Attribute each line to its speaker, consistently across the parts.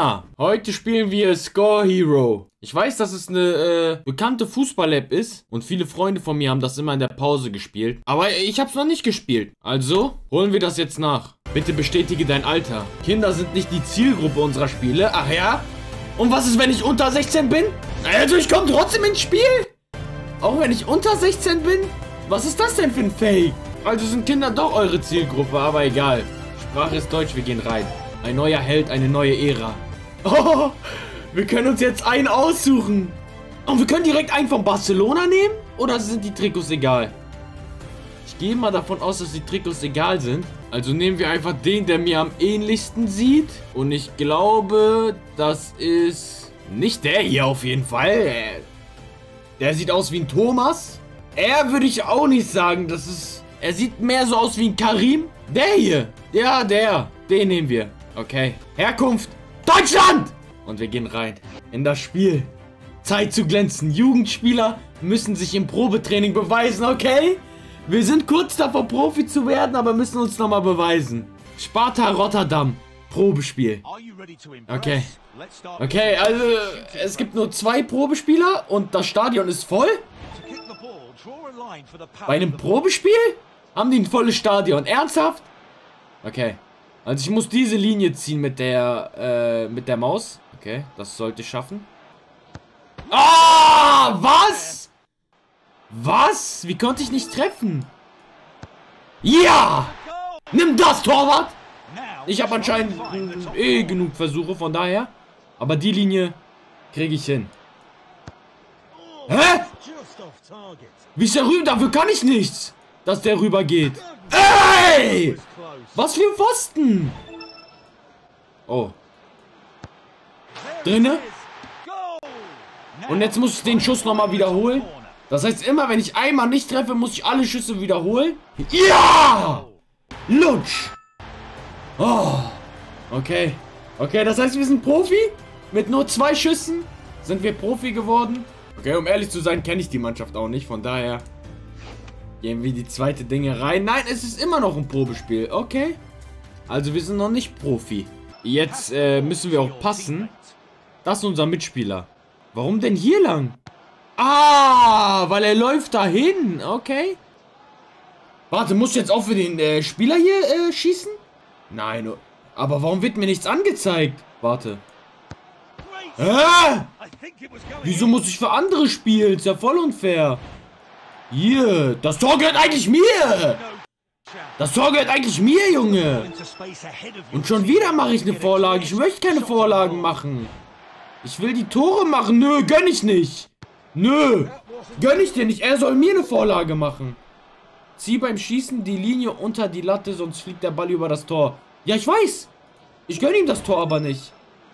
Speaker 1: Ja, heute spielen wir Score Hero. Ich weiß, dass es eine bekannte Fußball-App ist und viele Freunde von mir haben das immer in der Pause gespielt. Aber ich habe es noch nicht gespielt. Also holen wir das jetzt nach. Bitte bestätige dein Alter. Kinder sind nicht die Zielgruppe unserer Spiele. Ach ja? Und was ist, wenn ich unter 16 bin? Also ich komme trotzdem ins Spiel. Auch wenn ich unter 16 bin? Was ist das denn für ein Fake? Also sind Kinder doch eure Zielgruppe, aber egal. Sprache ist Deutsch, wir gehen rein. Ein neuer Held, eine neue Ära. Oh, wir können uns jetzt einen aussuchen. Und wir können direkt einen von Barcelona nehmen? Oder sind die Trikots egal? Ich gehe mal davon aus, dass die Trikots egal sind. Also nehmen wir einfach den, der mir am ähnlichsten sieht. Und ich glaube, das ist nicht der hier auf jeden Fall. Der sieht aus wie ein Thomas. Er würde ich auch nicht sagen, das ist... Er sieht mehr so aus wie ein Karim. Der hier. Ja, der. Den nehmen wir. Okay. Herkunft. Deutschland! Und wir gehen rein. In das Spiel. Zeit zu glänzen. Jugendspieler müssen sich im Probetraining beweisen, okay? Wir sind kurz davor, Profi zu werden, aber müssen uns nochmal beweisen. Sparta Rotterdam. Probespiel. Okay. Okay, also es gibt nur 2 Probespieler und das Stadion ist voll? Bei einem Probespiel? Haben die ein volles Stadion? Ernsthaft? Okay. Also ich muss diese Linie ziehen mit der Maus. Okay, das sollte ich schaffen. Ah, was? Was? Wie konnte ich nicht treffen? Ja! Nimm das, Torwart! Ich habe anscheinend genug Versuche, von daher. Aber die Linie kriege ich hin. Hä? Wie ist der rüber? Dafür kann ich nichts, dass der rüber geht. Ey! Was für ein Pfosten! Oh. Drinne? Und jetzt muss ich den Schuss nochmal wiederholen. Das heißt, immer wenn ich einmal nicht treffe, muss ich alle Schüsse wiederholen. Ja! Lutsch! Oh. Okay. Okay, das heißt, wir sind Profi. Mit nur 2 Schüssen sind wir Profi geworden. Okay, um ehrlich zu sein, kenne ich die Mannschaft auch nicht. Von daher gehen wir die zweite Dinge rein. Nein, es ist immer noch ein Probespiel. Okay. Also wir sind noch nicht Profi. Jetzt müssen wir auch passen. Das ist unser Mitspieler. Warum denn hier lang? Ah, weil er läuft dahin. Okay. Warte, muss ich jetzt auch für den Spieler hier schießen? Nein, aber warum wird mir nichts angezeigt? Warte. Wieso muss ich für andere spielen? Ist ja voll unfair. Hier, das Tor gehört eigentlich mir. Das Tor gehört eigentlich mir, Junge. Und schon wieder mache ich eine Vorlage. Ich möchte keine Vorlagen machen. Ich will die Tore machen. Nö, gönn ich nicht. Nö, gönn ich dir nicht. Er soll mir eine Vorlage machen. Zieh beim Schießen die Linie unter die Latte, sonst fliegt der Ball über das Tor. Ja, ich weiß. Ich gönn ihm das Tor aber nicht.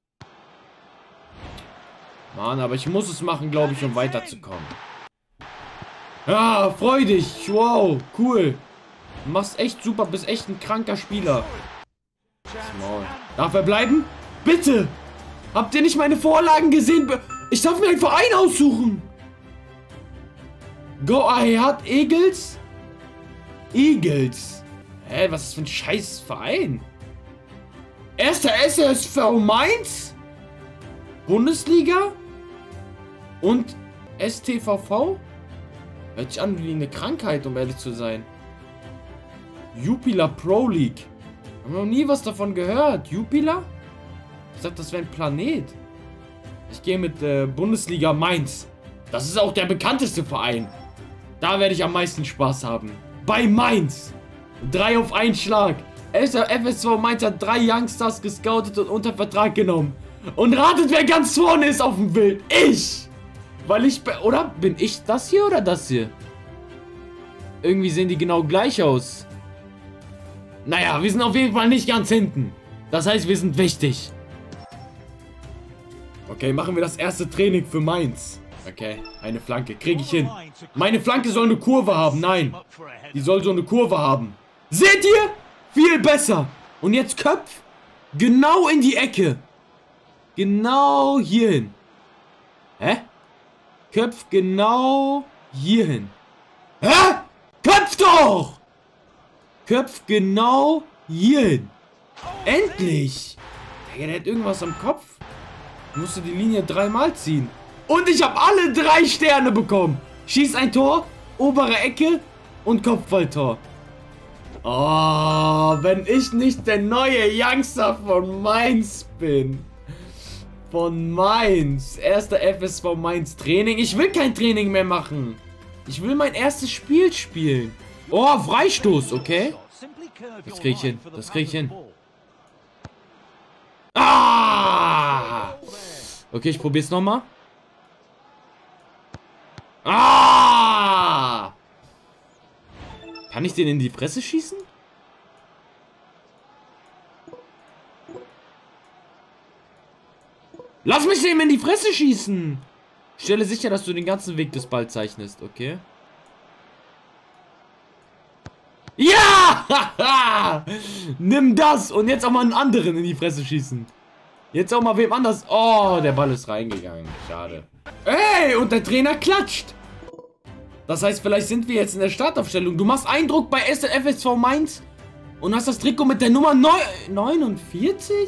Speaker 1: Mann, aber ich muss es machen, glaube ich, um weiterzukommen. Ja, freu dich. Wow, cool. Du machst echt super, bist echt ein kranker Spieler. Small. Darf er bleiben? Bitte! Habt ihr nicht meine Vorlagen gesehen? Ich darf mir einen Verein aussuchen. Go Ahead Eagles? Eagles. Hä, was ist das für ein scheiß Verein? Erster SSV Mainz? Bundesliga? Und STVV? Hört sich an wie eine Krankheit, um ehrlich zu sein. Jupiler Pro League. Haben wir noch nie was davon gehört. Jupiler? Ich dachte, das wäre ein Planet. Ich gehe mit Bundesliga Mainz. Das ist auch der bekannteste Verein. Da werde ich am meisten Spaß haben. Bei Mainz. 3 auf einen Schlag. FSV Mainz hat 3 Youngstars gescoutet und unter Vertrag genommen. Und ratet, wer ganz vorne ist auf dem Bild. Ich. Weil ich... Oder bin ich das hier oder das hier? Irgendwie sehen die genau gleich aus. Naja, wir sind auf jeden Fall nicht ganz hinten. Das heißt, wir sind wichtig. Okay, machen wir das erste Training für Mainz. Okay, eine Flanke. Kriege ich hin. Meine Flanke soll eine Kurve haben. Nein. Die soll so eine Kurve haben. Seht ihr? Viel besser. Und jetzt Köpf. Genau in die Ecke. Genau hierhin. Hä? Köpf genau hierhin. Hä? Köpf doch! Köpf genau hierhin. Endlich. Ja, der hat irgendwas am Kopf. Musste die Linie 3-mal ziehen. Und ich habe alle 3 Sterne bekommen. Schieß ein Tor, obere Ecke und Kopfballtor. Oh, wenn ich nicht der neue Youngster von Mainz bin. Von Mainz. Erster FSV Mainz Training. Ich will kein Training mehr machen. Ich will mein erstes Spiel spielen. Oh, Freistoß, okay. Das krieg ich hin. Das krieg ich hin. Ah! Okay, ich probier's nochmal. Ah! Kann ich den in die Fresse schießen? Lass mich dem in die Fresse schießen! Stelle sicher, dass du den ganzen Weg des Balls zeichnest, okay? Ja! Nimm das und jetzt auch mal einen anderen in die Fresse schießen. Jetzt auch mal wem anders. Oh, der Ball ist reingegangen. Schade. Ey, und der Trainer klatscht. Das heißt, vielleicht sind wir jetzt in der Startaufstellung. Du machst Eindruck bei FSV Mainz und hast das Trikot mit der Nummer 49?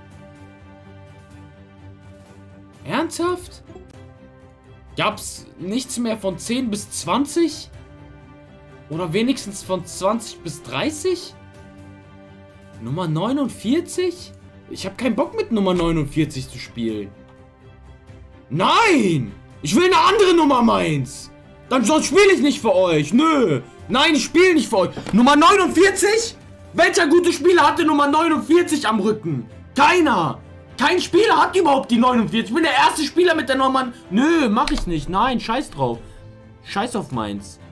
Speaker 1: Ernsthaft? Gab's nichts mehr von 10 bis 20? Oder wenigstens von 20 bis 30? Nummer 49? Ich habe keinen Bock mit Nummer 49 zu spielen. Nein! Ich will eine andere Nummer, Mainz! Dann sonst spiele ich nicht für euch. Nö. Nein, ich spiele nicht für euch. Nummer 49? Welcher gute Spieler hatte Nummer 49 am Rücken? Keiner. Kein Spieler hat überhaupt die 49. Ich bin der erste Spieler mit der Nummer... Nö, mach ich nicht. Nein, scheiß drauf. Scheiß auf Mainz.